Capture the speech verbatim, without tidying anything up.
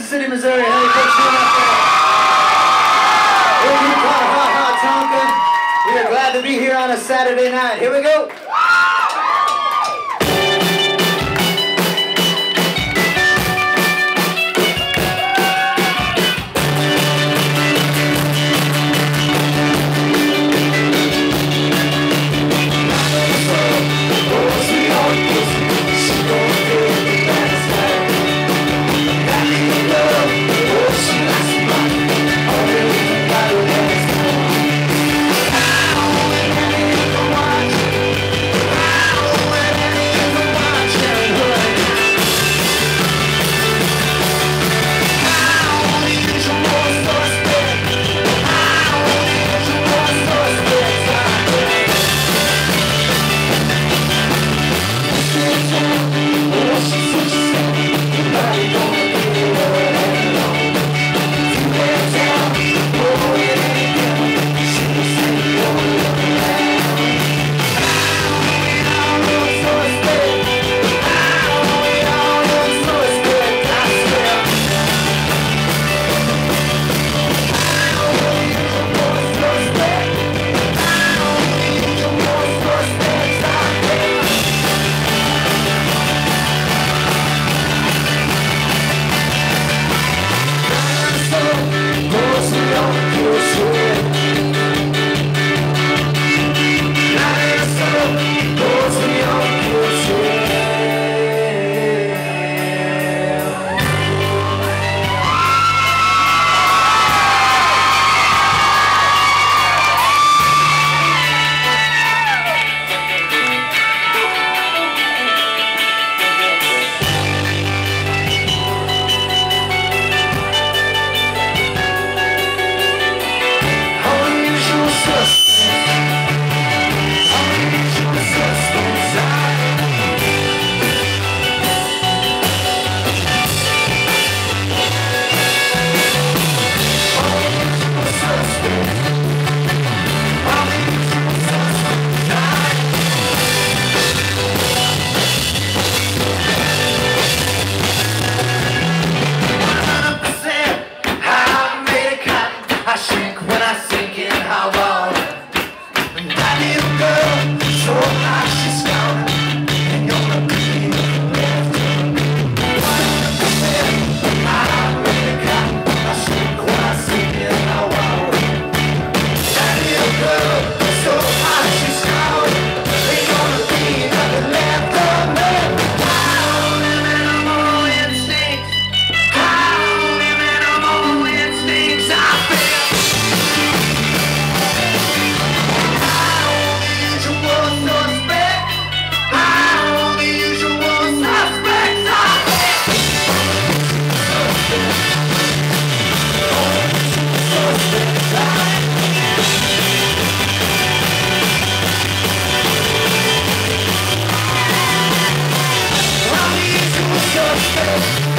City, Missouri. How you folks doing out there? We're group called Ha Ha Tonka. We are glad to be here on a Saturday night. Here we go. I shake when I sink in how long. And that little girl, so high she's gone. And you're the queen left. one hundred percent I really got. I shake when I sink in how long. That little girl, so high she's gone. And you're the queen left of me. How animal instincts. How animal instincts I feel. Suspect.